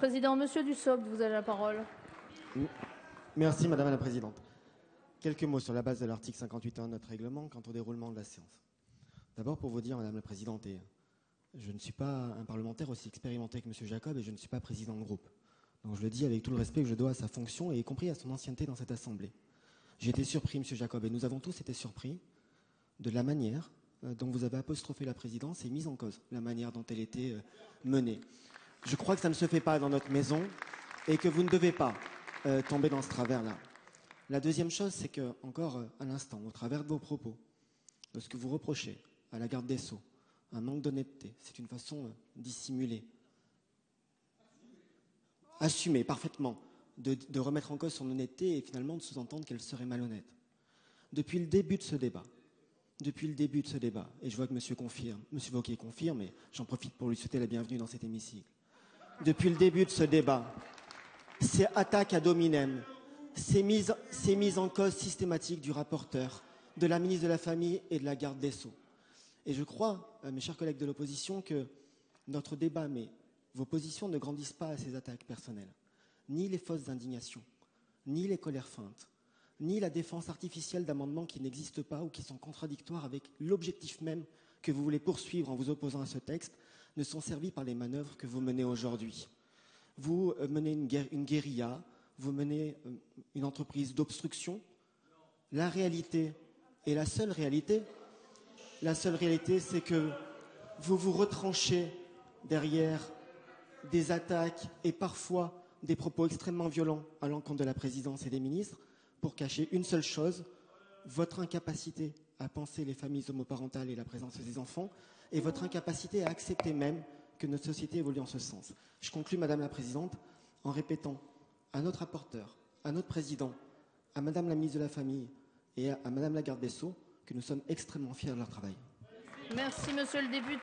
président. Monsieur Dussopt, vous avez la parole. Merci Madame la Présidente. Quelques mots sur la base de l'article 58.1 de notre règlement quant au déroulement de la séance. D'abord pour vous dire, Madame la Présidente, je ne suis pas un parlementaire aussi expérimenté que Monsieur Jacob et je ne suis pas président de groupe. Donc je le dis avec tout le respect que je dois à sa fonction et y compris à son ancienneté dans cette Assemblée. J'ai été surpris, Monsieur Jacob, et nous avons tous été surpris de la manière dont vous avez apostrophé la présidence et mis en cause la manière dont elle était menée. Je crois que ça ne se fait pas dans notre maison et que vous ne devez pas tomber dans ce travers-là. La deuxième chose, c'est que, encore à l'instant, au travers de vos propos, de ce que vous reprochez à la garde des Sceaux, un manque d'honnêteté, c'est une façon dissimulée, assumée parfaitement, de remettre en cause son honnêteté et finalement de sous-entendre qu'elle serait malhonnête. Depuis le début de ce débat, et je vois que M. Wauquiez confirme, et j'en profite pour lui souhaiter la bienvenue dans cet hémicycle. Depuis le début de ce débat, ces attaques ad hominem, ces mises en cause systématiques du rapporteur, de la ministre de la Famille et de la garde des Sceaux. Et je crois, mes chers collègues de l'opposition, que notre débat, mais vos positions ne grandissent pas à ces attaques personnelles. Ni les fausses indignations, ni les colères feintes, ni la défense artificielle d'amendements qui n'existent pas ou qui sont contradictoires avec l'objectif même que vous voulez poursuivre en vous opposant à ce texte, ne sont servis par les manœuvres que vous menez aujourd'hui. Vous menez une guérilla, vous menez une entreprise d'obstruction. La réalité, et la seule réalité, c'est que vous vous retranchez derrière des attaques et parfois des propos extrêmement violents à l'encontre de la présidence et des ministres pour cacher une seule chose, votre incapacité à penser les familles homoparentales et la présence des enfants et votre incapacité à accepter même que notre société évolue en ce sens. Je conclus, Madame la Présidente, en répétant à notre rapporteur, à notre président, à Madame la ministre de la Famille et à Madame la garde des Sceaux que nous sommes extrêmement fiers de leur travail. Merci, Monsieur le député.